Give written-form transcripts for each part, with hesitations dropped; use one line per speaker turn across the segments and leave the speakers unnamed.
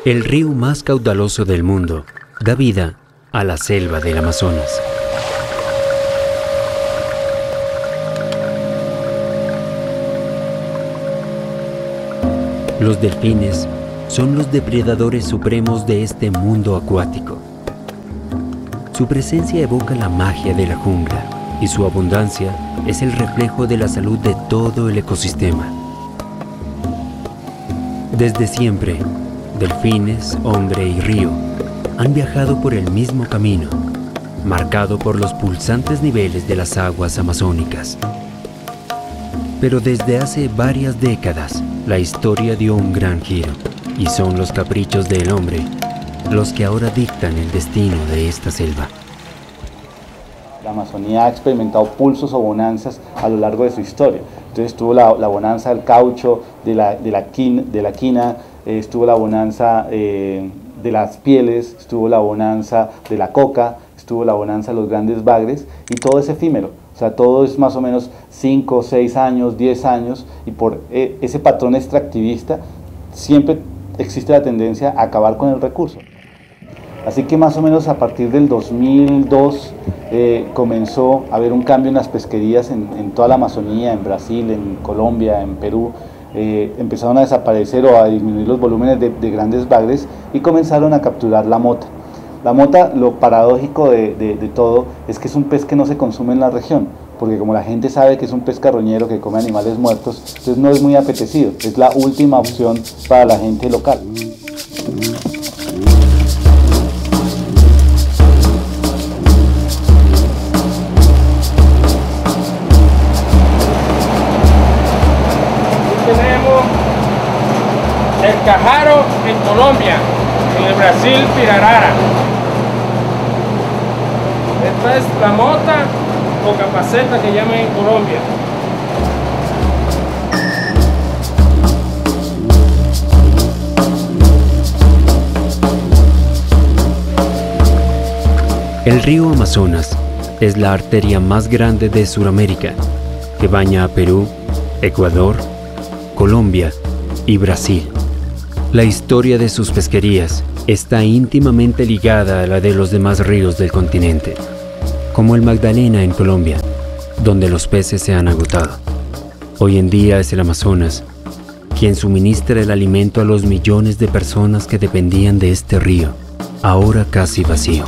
El río más caudaloso del mundo da vida a la selva del Amazonas. Los delfines son los depredadores supremos de este mundo acuático. Su presencia evoca la magia de la jungla y su abundancia es el reflejo de la salud de todo el ecosistema. Desde siempre, delfines, hombre y río han viajado por el mismo camino, marcado por los pulsantes niveles de las aguas amazónicas. Pero desde hace varias décadas, la historia dio un gran giro, y son los caprichos del hombre los que ahora dictan el destino de esta selva.
La Amazonía ha experimentado pulsos o bonanzas a lo largo de su historia. Entonces estuvo la bonanza del caucho, de la quina, estuvo la bonanza de las pieles, estuvo la bonanza de la coca, estuvo la bonanza de los grandes bagres, y todo es efímero. O sea, todo es más o menos 5, 6 años, 10 años, y por ese patrón extractivista siempre existe la tendencia a acabar con el recurso. Así que más o menos a partir del 2002 comenzó a haber un cambio en las pesquerías en toda la Amazonía, en Brasil, en Colombia, en Perú. Empezaron a desaparecer o a disminuir los volúmenes de grandes bagres y comenzaron a capturar la mota. La mota, lo paradójico de todo es que es un pez que no se consume en la región, porque como la gente sabe que es un pez carroñero que come animales muertos, entonces no es muy apetecido, es la última opción para la gente local.
Tenemos el cajaro en Colombia, en el Brasil pirarara. Esta es la mota o capaceta que llaman en Colombia.
El río Amazonas es la arteria más grande de Sudamérica, que baña a Perú, Ecuador, Colombia y Brasil. La historia de sus pesquerías está íntimamente ligada a la de los demás ríos del continente, como el Magdalena en Colombia, donde los peces se han agotado. Hoy en día es el Amazonas quien suministra el alimento a los millones de personas que dependían de este río, ahora casi vacío.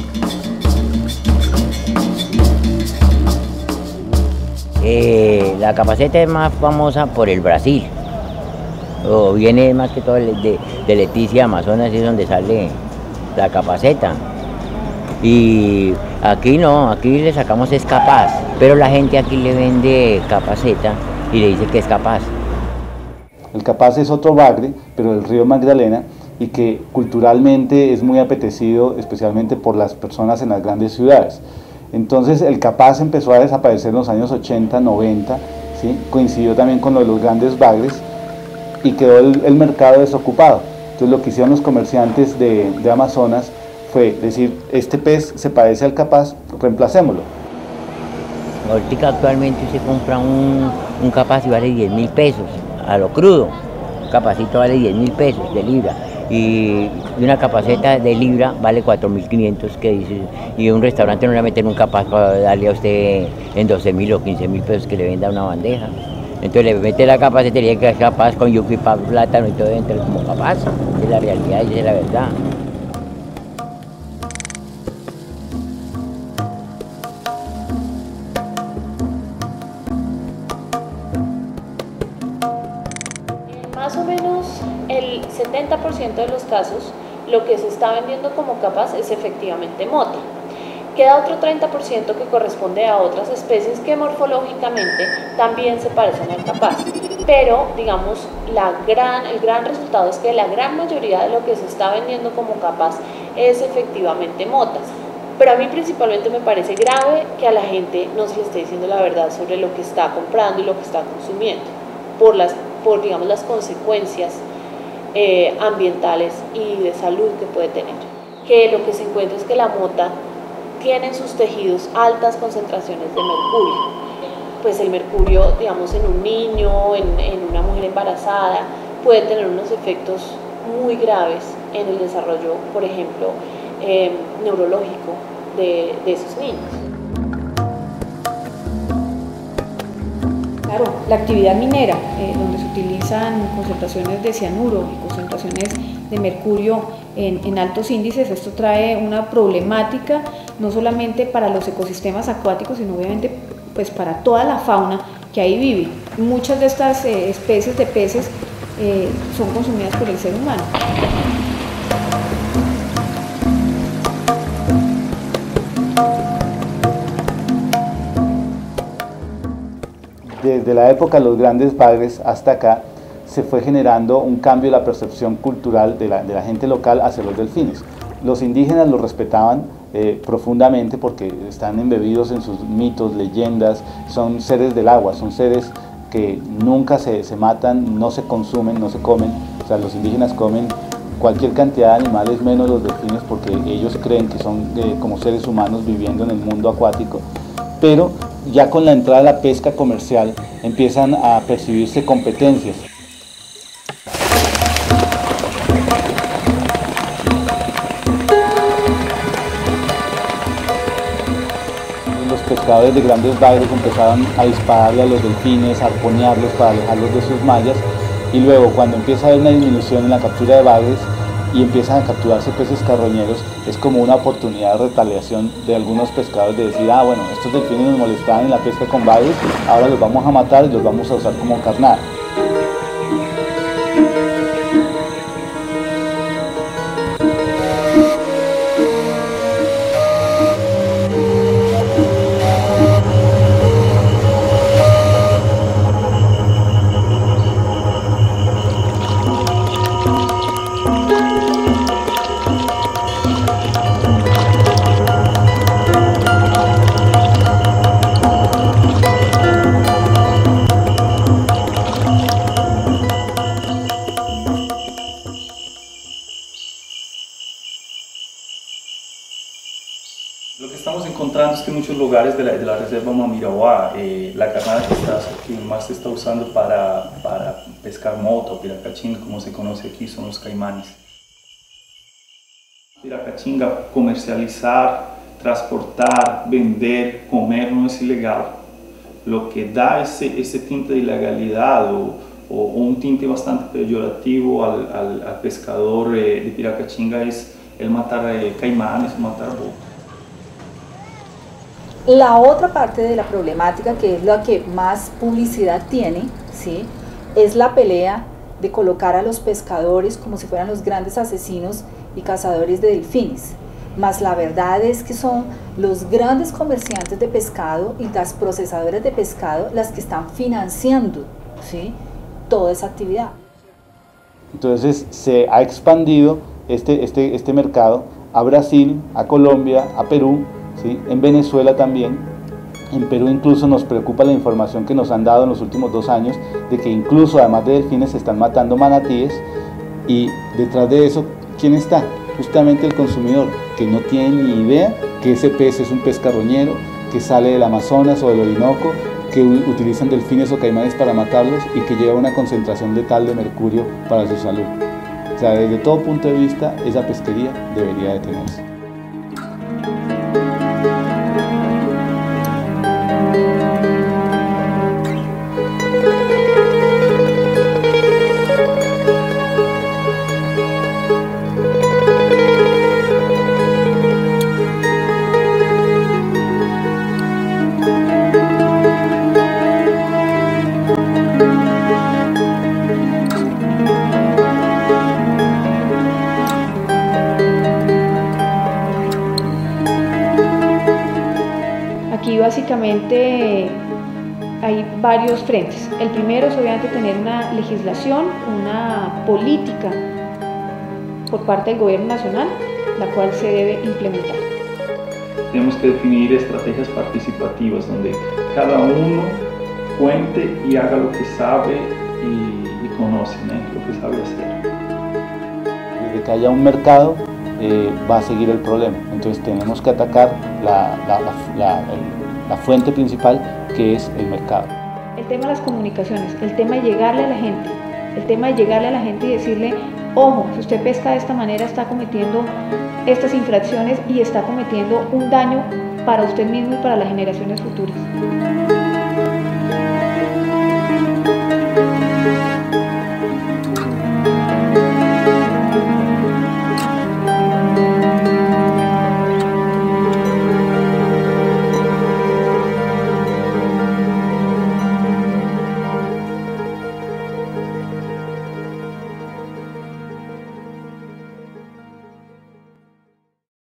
La capaceta es más famosa por el Brasil, o viene más que todo de Leticia, Amazonas, es donde sale la capaceta. Y aquí no, aquí le sacamos es capaz, pero la gente aquí le vende capaceta y le dice que es capaz.
El capaz es otro bagre, pero del río Magdalena, y que culturalmente es muy apetecido, especialmente por las personas en las grandes ciudades. Entonces el capaz empezó a desaparecer en los años 80, 90, ¿sí? Coincidió también con lo de los grandes bagres y quedó el mercado desocupado. Entonces lo que hicieron los comerciantes de Amazonas fue decir, este pez se parece al capaz, reemplacémoslo.
Ahorita actualmente se compra un capaz y vale 10.000 pesos, a lo crudo. Un capacito vale 10.000 pesos de libra. Y una capaceta de libra vale 4.500, que dice, y un restaurante no le va a meter un capaz para darle a usted en 12.000 o 15.000 pesos que le venda una bandeja. Entonces le mete la capacetería que es capaz con yuca y plátano y todo dentro como capaz. Esa es la realidad, esa es la verdad.
Más o menos el 70% de los casos lo que se está vendiendo como capaz es efectivamente mota. Queda otro 30% que corresponde a otras especies que morfológicamente también se parecen al capaz. Pero, digamos, el gran resultado es que la gran mayoría de lo que se está vendiendo como capaz es efectivamente motas. Pero a mí principalmente me parece grave que a la gente no se le esté diciendo la verdad sobre lo que está comprando y lo que está consumiendo, por digamos, las consecuencias ambientales y de salud que puede tener. Que lo que se encuentra es que la mota tiene en sus tejidos altas concentraciones de mercurio. Pues el mercurio, digamos, en un niño, en una mujer embarazada, puede tener unos efectos muy graves en el desarrollo, por ejemplo, neurológico de esos niños.
Claro, la actividad minera, donde se utilizan concentraciones de cianuro y concentraciones de mercurio en altos índices, esto trae una problemática no solamente para los ecosistemas acuáticos, sino obviamente pues para toda la fauna que ahí vive. Muchas de estas especies de peces son consumidas por el ser humano.
Desde la época de los grandes bagres hasta acá se fue generando un cambio en la percepción cultural de la gente local hacia los delfines. Los indígenas los respetaban profundamente porque están embebidos en sus mitos, leyendas, son seres del agua, son seres que nunca se matan, no se consumen, no se comen. O sea, los indígenas comen cualquier cantidad de animales menos los delfines porque ellos creen que son como seres humanos viviendo en el mundo acuático. Pero ya con la entrada de la pesca comercial empiezan a percibirse competencias. Los pescadores de grandes bagres empezaban a dispararle a los delfines, a arponearlos para alejarlos de sus mallas, y luego cuando empieza a haber una disminución en la captura de bagres y empiezan a capturarse peces carroñeros, es como una oportunidad de retaliación de algunos pescadores de decir, ah bueno, estos delfines nos molestaban en la pesca con bagres, ahora los vamos a matar y los vamos a usar como carnada.
Lo que estamos encontrando es que en muchos lugares de la reserva Mamirauá, la carnada que más se está usando para pescar mota o piracachinga, como se conoce aquí, son los caimanes. Piracachinga, comercializar, transportar, vender, comer no es ilegal. Lo que da ese tinte de ilegalidad o un tinte bastante peyorativo al pescador de piracachinga es el matar caimanes, matar bocas.
La otra parte de la problemática, que es la que más publicidad tiene, ¿sí?, es la pelea de colocar a los pescadores como si fueran los grandes asesinos y cazadores de delfines. Mas la verdad es que son los grandes comerciantes de pescado y las procesadoras de pescado las que están financiando, ¿sí?, toda esa actividad.
Entonces se ha expandido este mercado a Brasil, a Colombia, a Perú, ¿sí?, en Venezuela también. En Perú incluso nos preocupa la información que nos han dado en los últimos 2 años de que incluso además de delfines se están matando manatíes, y detrás de eso, ¿quién está? Justamente el consumidor, que no tiene ni idea que ese pez es un pez carroñero, que sale del Amazonas o del Orinoco, que utilizan delfines o caimanes para matarlos y que lleva una concentración letal de mercurio para su salud. O sea, desde todo punto de vista, esa pesquería debería detenerse.
Aquí básicamente hay varios frentes. El primero es obviamente tener una legislación, una política por parte del gobierno nacional, la cual se debe implementar.
Tenemos que definir estrategias participativas donde cada uno cuente y haga lo que sabe y conoce, ¿no?, lo que sabe hacer.
Desde que haya un mercado va a seguir el problema, entonces tenemos que atacar la fuente principal, que es el mercado.
El tema de las comunicaciones, el tema de llegarle a la gente, el tema de llegarle a la gente y decirle Ojo, si usted pesca de esta manera está cometiendo estas infracciones y está cometiendo un daño para usted mismo y para las generaciones futuras.